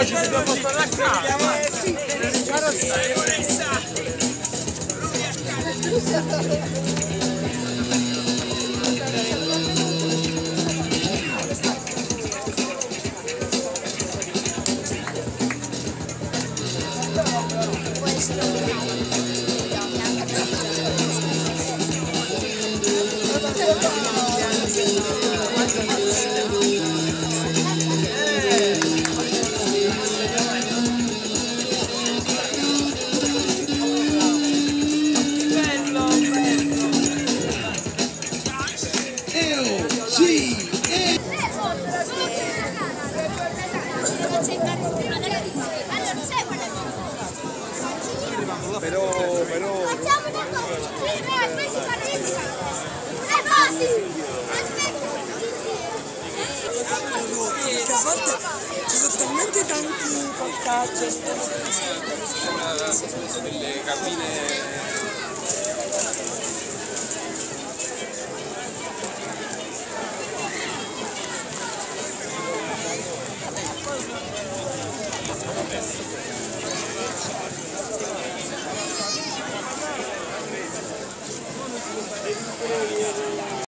poi ci dobbiamo portare a casa. Però facciamo una cosa, poi si parleggia. Perché a volte ci sono talmente tanti passaggi. Ci sono delle cabine